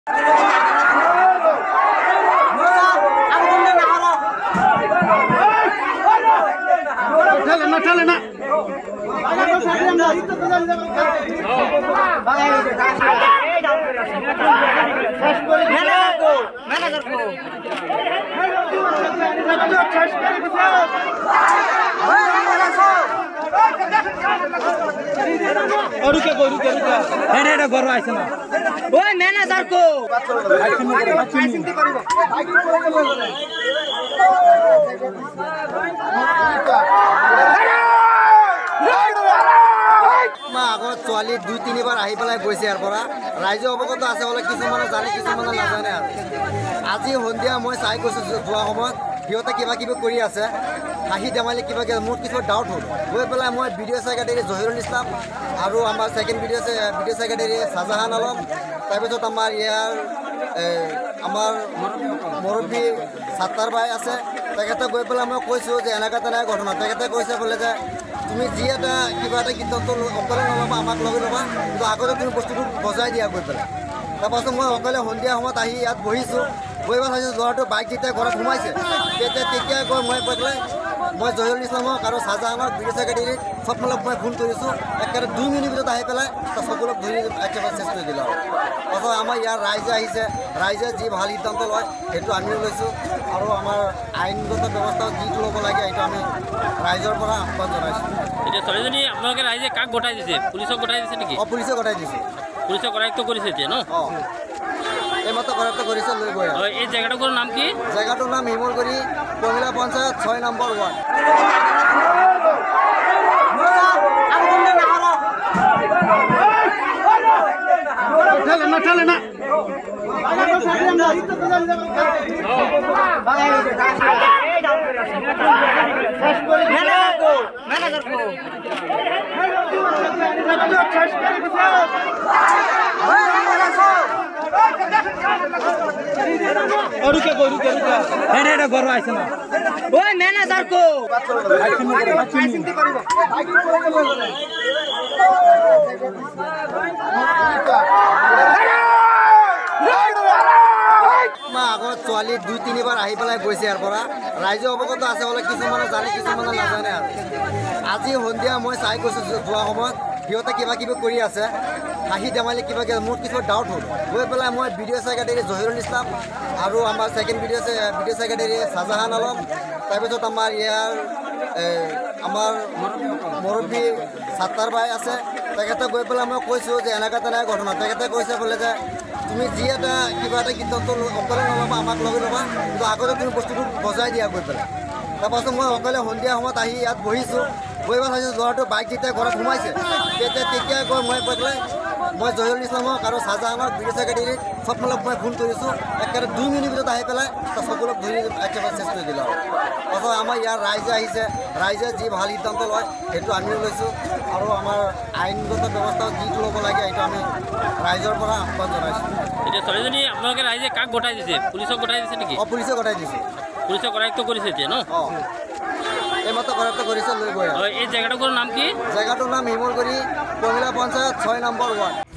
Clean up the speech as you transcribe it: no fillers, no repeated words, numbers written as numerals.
manager को আগত ছোৱালী ২-৩ বাৰ আহি পেলাই গৈছে ইয়াৰ পৰা ৰাইজে অৱগত আছে বলে কিছুমানে জানে কিছুমানে নাজানে আৰু আজি সন্ধিয়া মই চাই গৈছো যোৱা সময়ত সিহঁতে কিবা কিবি কৰি আছে হাঁহি ধেমালি কিবা মোৰ কিছু ডাউট হ'ল গৈ পেলাই মই ভিডিঅ' ছেক্ৰেটাৰী জহিৰুল ইছলাম আৰু আমাৰ second VDO' secretary Shahjahan Alam তাৰপিছত আমাৰ ইয়াৰ আমাৰ মুৰব্বী সাত্তাৰ ভাই আছে তেখেতে গৈ পেলাই মই কৈছোঁ যে এনেকুৱা তেনেকুৱা ঘটনা তেখেতে কৈছে বোলে যে তুমি যি এটা কিবা এটা সিদ্ধান্ত অকলে নল'বা আমাক লগে ল'বা কিন্তু আগতে তুমি বস্তুটো বজাই দিয়া গৈ পেলাই তাৰপাছত মই অকলে সন্ধিয়া সময়ত আহি ইয়াত বহিছোঁ বহিব চাইছোঁ ল'ৰাটো বাইক যেতিয়া ঘৰত সোমাইছে তেতিয়া গৈ মই কৈ পেলাই মই জহিৰুল ইছলামক আৰু শাহজাহানক ভিডিঅ' ছেক্ৰেটাৰীক চব ফালক মই ফোন কৰিছোঁ একেবাৰে 2 মিনিট ভিতৰত আহি পেলাই সকলোক ধৰি একেবাৰে চেষ্টা কৰি দিলোঁ তাৰপাছত আমাৰ ইয়াৰ ৰাইজে আহিছে ৰাইজে যি ভাল সিদ্ধান্ত লয় সেইটো আমিও লৈছোঁ আৰু আমাৰ আইনগত ব্যৱস্থা যিটো ল'ব লাগে সেইটো আমি ৰাইজৰ পৰা আহ্বান জনাইছোঁ এতিয়া ছোৱালীজনী আপোনালোকে ৰাইজে কাক গতাই দিছে পুলিচক গতাই দিছে নেকি পুলিচে গতাই দিছে পুলিচে কৰায়ত্ব কৰিছে এতিয়া ন এইমাত্ৰ কৰায়ত্ব কৰিছে লৈ গৈ এই জেগাটোৰ নাম কি জেগাটোৰ নাম Himalguri Kamila panchayat 6 number ward manager को আগত ছোৱালী ২-৩ বাৰ আহি পেলাই গৈছে ইয়াৰ পৰা ৰাইজে অৱগত আছে বলে কিছুমানে জানে কিছুমানে নাজানে আৰু আজি সন্ধিয়া মই চাই গৈছো যোৱা সময়ত সিহঁতে কিবা কিবি কৰি আছে হাঁহি ধেমালি কিবা মোৰ কিছু ডাউট হ'ল গৈ পেলাই মই ভিডিঅ' ছেক্ৰেটাৰী জহিৰুল ইছলাম আৰু আমাৰ second VDO' secretary Shahjahan Alam তাৰপিছত আমাৰ ইয়াৰ আমাৰ মুৰব্বী সাত্তাৰ ভাই আছে তেখেতে গৈ পেলাই মই কৈছোঁ যে এনেকুৱা তেনেকুৱা ঘটনা তেখেতে কৈছে বোলে যে তুমি যি এটা কিবা এটা সিদ্ধান্ত অকলে নল'বা আমাক লগে ল'বা কিন্তু আগতে তুমি বস্তুটো বজাই দিয়া গৈ পেলাই তাৰপাছত মই অকলে সন্ধিয়া সময়ত আহি ইয়াত বহিছোঁ বহিব চাইছোঁ ল'ৰাটো বাইক যেতিয়া ঘৰত সোমাইছে তেতিয়া গৈ মই কৈ পেলাই মই জহিৰুল ইছলামক আৰু শাহজাহানক ভিডিঅ' ছেক্ৰেটাৰীক চব ফালক মই ফোন কৰিছোঁ একেবাৰে 2 মিনিট ভিতৰত আহি পেলাই সকলোক ধৰি একেবাৰে চেষ্টা কৰি দিলোঁ তাৰপাছত আমাৰ ইয়াৰ ৰাইজে আহিছে ৰাইজে যি ভাল সিদ্ধান্ত লয় সেইটো আমিও লৈছোঁ আৰু আমাৰ আইনগত ব্যৱস্থা যিটো ল'ব লাগে সেইটো আমি ৰাইজৰ পৰা আহ্বান জনাইছোঁ এতিয়া ছোৱালীজনী আপোনালোকে ৰাইজে কাক গতাই দিছে পুলিচক গতাই দিছে নেকি পুলিচে গতাই দিছে পুলিচে কৰায়ত্ব কৰিছে এতিয়া ন এইমাত্ৰ কৰায়ত্ব কৰিছে লৈ গৈ এই জেগাটোৰ নাম কি জেগাটোৰ নাম হিমলগুৰি কমিলা পঞ্চায়ত 6 নম্বৰ ৱাৰ্ড